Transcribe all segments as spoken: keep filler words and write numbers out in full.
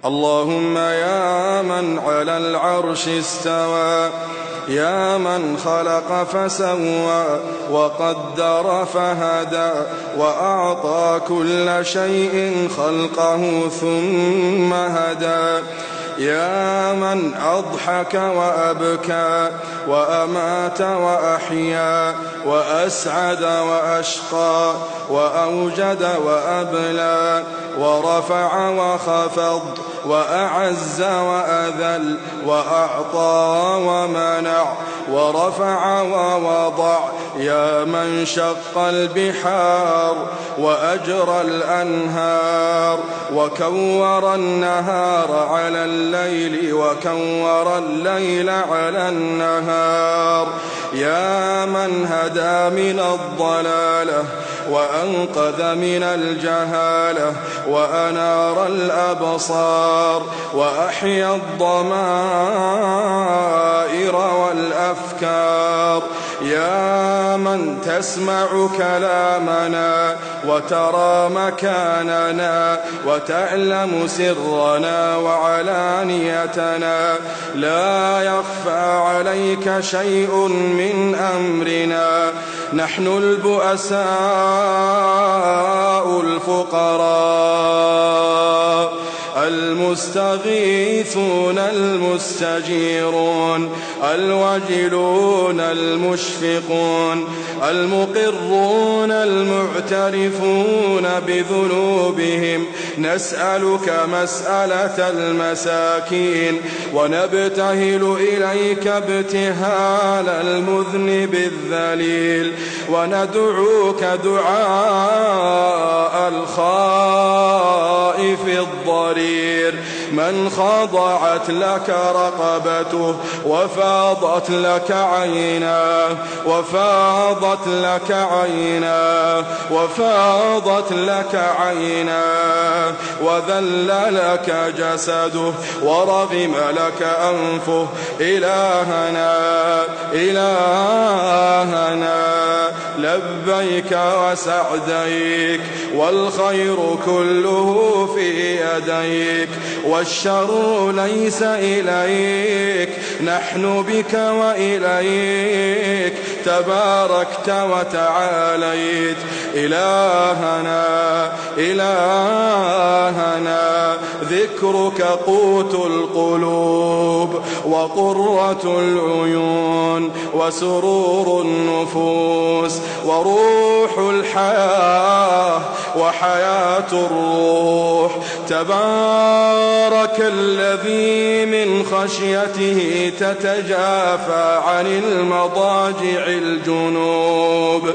اللهم يا من على العرش استوى، يا من خلق فسوى وقدر فهدى، وأعطى كل شيء خلقه ثم هدى، يا من أضحك وأبكى وأمات وأحيا وأسعد وأشقى وأوجد وأبلى ورفع وخفض وأعز وأذل وأعطى ومنع ورفع ووضع، يا من شق البحار وأجرى الأنهار وكور النهار على الليل وكور الليل على النهار، يا من هدى من الضلالة وأنقذ من الجهالة وأنار الأبصار وأحيا الضمائر والأفكار، يا من تسمع كلامنا وترى مكاننا وتعلم سرنا وعلانيتنا، لا يخفى عليك شيء من أمرنا، نحن البؤساء الفقراء المستغيثون المستجيرون الوجلون المشفقون المقرون المعترفون بذنوبهم، نسألك مسألة المساكين ونبتهل إليك ابتهال المذنب الذليل، وندعوك دعاء الخائف الضرير من خضعت لك رقبته وفاضت لك عيناه وفاضت لك عيناه وفاضت لك عيناه وذل لك جسده ورغم لك أنفه، إلهنا إلهنا لبيك وسعديك، والخير كله في يديك والشر ليس إليك، نحن بك وإليك تباركت وتعاليت، إلهنا إلهنا ذكرك قوت القلوب وقرة العيون وسرور النفوس وروح الحياة وحياة الروح، تبارك الذي من خشيته تتجافى عن المضاجع الجنوب،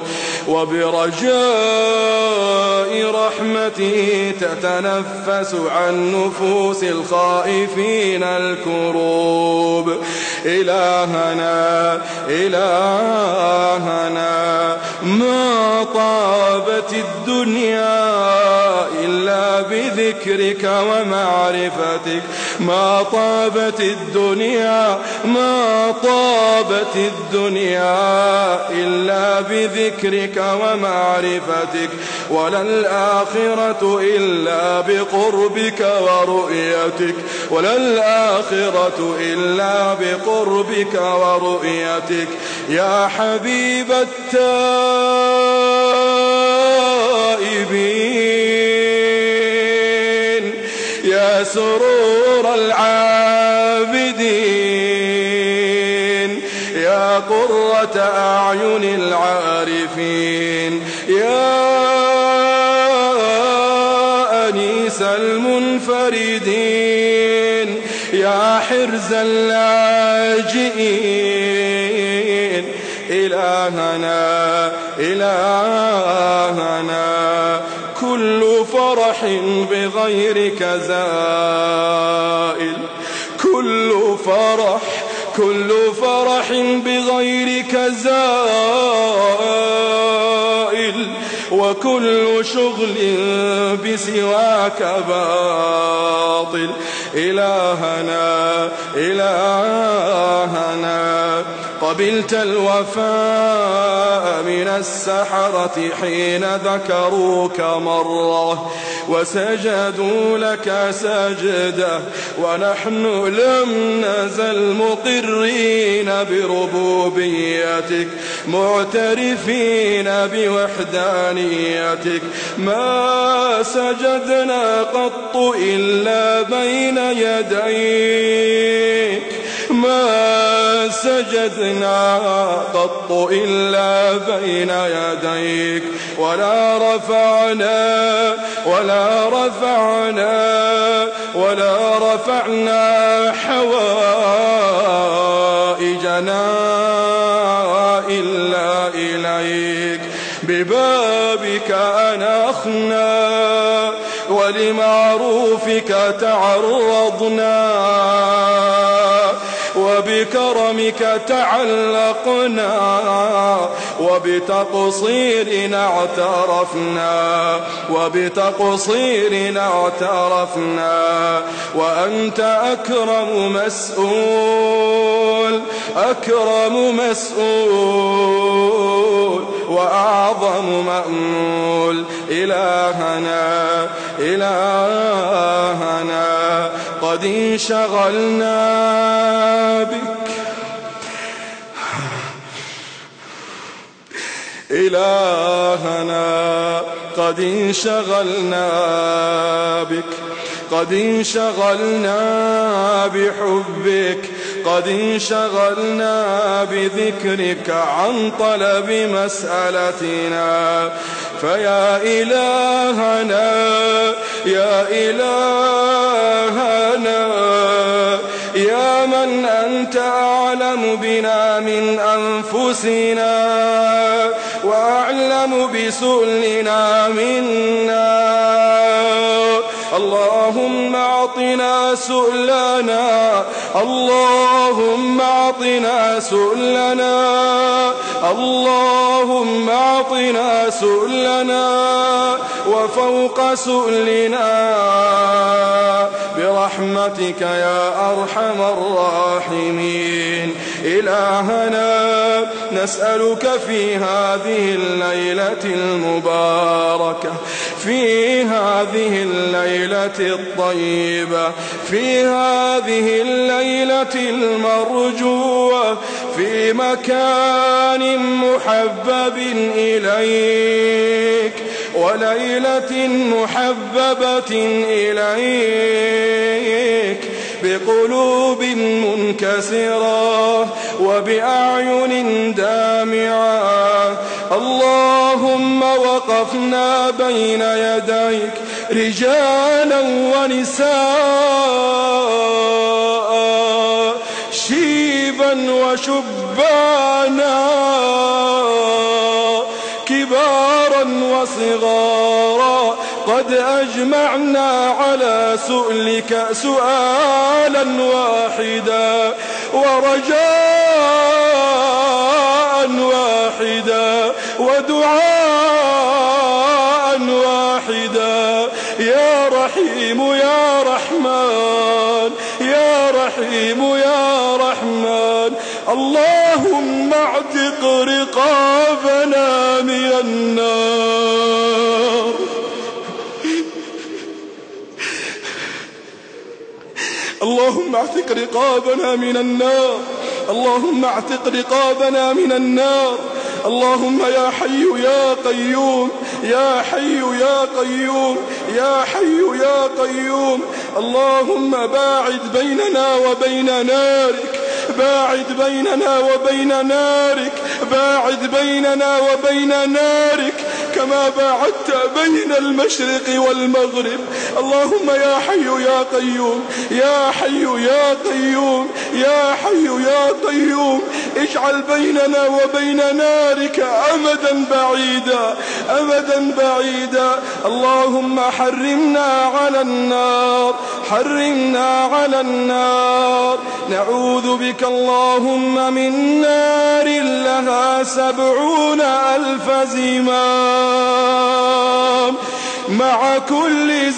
وبرجاء رحمته تتنفس عن نفوس الخائفين الكروب، إلهنا إلهنا ما طابت الدنيا إلا بذكرك ومعرفتك، ما طابت الدنيا ما طابت الدنيا إلا بذكرك ومعرفتك، ولا الآخرة إلا بقربك ورؤيتك، ولا الآخرة إلا بقربك ورؤيتك، يا حبيب التائبين، يا سرور العابدين، يا قرة أعين العارفين، يا أنيس المنفردين، يا حرز اللاجئين، إلهنا إلهنا كل فرح بغيرك زائل، كل فرح كل فرح بغيرك زائل، وكل شغل بسواك باطل، إلهنا إلهنا قبلت الوفاء من السحرة حين ذكروك مرة وسجدوا لك سجدة، ونحن لم نزل مقرين بربوبيتك معترفين بوحدانيتك، ما سجدنا قط إلا بين يديك، ما سجدنا قط إلا بين يديك، ولا رفعنا ولا رفعنا ولا رفعنا حوائجنا إلا إليك، ببابك أنخنا ولمعروفك تعرضنا وبكرمك تعلقنا وبتقصيرنا اعترفنا وبتقصيرنا اعترفنا وأنت أكرم مسؤول أكرم مسؤول وأعظم مأمول. إلهنا إلهنا قد انشغلنا بك، إلهنا قد انشغلنا بك، قد انشغلنا بحبك، قد انشغلنا بذكرك عن طلب مسألتنا، فيا إلهنا يا إلهنا يا من أنت أعلم بنا من أنفسنا وأعلم بسؤلنا منا، اللهم أعطنا سؤلنا، اللهم أعطنا سؤلنا، اللهم أعطنا سؤلنا وفوق سؤلنا برحمتك يا أرحم الراحمين. إلهنا نسألك في هذه الليلة المباركة، في هذه الليلة الطيبة، في هذه الليلة المرجوة، في مكان محبب إليك وليلة محببة إليك، بقلوب منكسرة وبأعين دامعة، اللهم وقفنا بين يديك رجالا ونساء، شيبا وشبانا، كبارا وصغارا، قد أجمعنا على سؤلك سؤالا واحدا ورجاء واحدا ودعاء واحدا، يا رحيم يا رحمن يا رحيم يا رحمن، اللهم اعتق رقابنا من النار، اللهم اعتق رقابنا من النار، اللهم اعتق رقابنا من النار، اللهم يا حي يا قيوم يا حي يا قيوم يا حي يا قيوم، اللهم باعد بيننا وبين نارك، باعد بيننا وبين نارك، باعد بيننا وبين نارك كما باعدت بين المشرق والمغرب، اللهم يا حي يا قيوم يا حي يا قيوم يا حي يا قيوم، اجعل بيننا وبين نارك أمدا بعيدا أمدا بعيدا، اللهم حرمنا على النار حرمنا على النار، نعوذ بك اللهم من نار لها سبعون ألف زمام، مع كل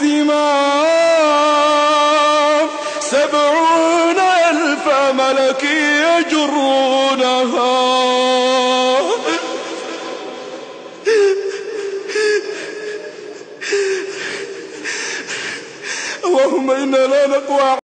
زمام سبعون ألف ملك يجرونها كنا لا نقوى